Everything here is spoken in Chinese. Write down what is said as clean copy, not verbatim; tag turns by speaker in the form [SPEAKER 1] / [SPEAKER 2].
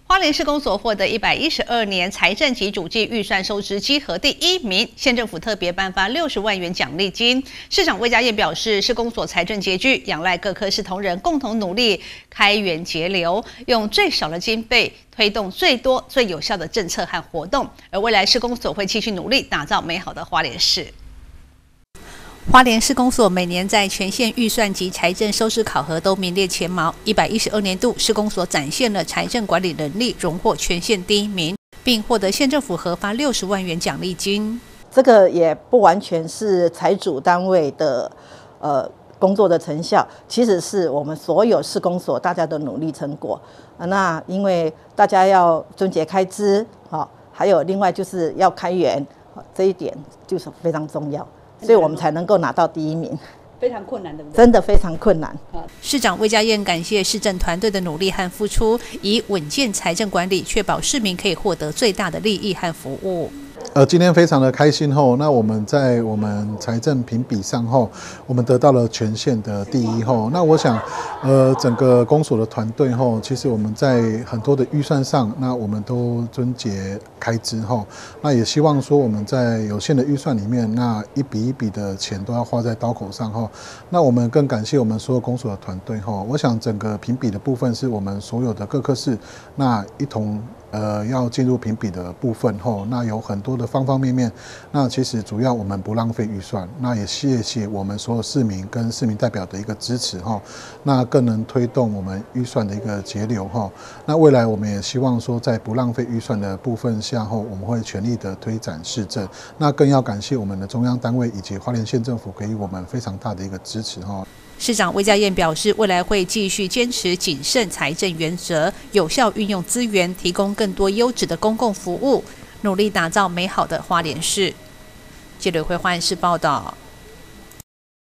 [SPEAKER 1] 花莲市公所获得112年财政及主计预算收支稽核第1名，县政府特别颁发60万元奖励金。市长魏家燕表示，市公所财政拮据，仰赖各科室同仁共同努力，开源节流，用最少的经费推动最多、最有效的政策和活动。而未来市公所会继续努力，打造美好的花莲市。花莲市公所每年在全县预算及财政收支考核都名列前茅。112年度，市公所展现了财政管理能力，荣获全县第1名，并获得县政府核发60万元奖励金。
[SPEAKER 2] 这个也不完全是财主单位的工作的成效，其实是我们所有市公所大家的努力成果。那因为大家要遵节开支，还有另外就是要开源，这一点就是非常重要。所以我们才能够拿到第1名，
[SPEAKER 1] 非常困难，对不对？
[SPEAKER 2] 真的非常困难。
[SPEAKER 1] 市长魏家燕感谢市政团队的努力和付出，以稳健财政管理，确保市民可以获得最大的利益和服务。
[SPEAKER 3] 今天非常的开心后，那我们在我们财政评比上后，我们得到了全县的第1后。那我想，整个公所的团队后，其实我们在很多的预算上，那我们都遵节开支后，那也希望说我们在有限的预算里面，那一笔一笔的钱都要花在刀口上后。那我们更感谢我们所有公所的团队后。我想整个评比的部分是我们所有的各科室那一同。要进入评比的部分后，那有很多的方方面面。那其实主要我们不浪费预算，那也谢谢我们所有市民跟市民代表的一个支持哈。那更能推动我们预算的一个节流哈。那未来我们也希望说，在不浪费预算的部分下后，我们会全力的推展市政。那更要感谢我们的中央单位以及花莲县政府给予我们非常大的一个支持哈。
[SPEAKER 1] 市长魏家燕表示，未来会继续坚持谨慎财政原则，有效运用资源，提供更多优质的公共服务，努力打造美好的花莲市。记者会花莲市报道。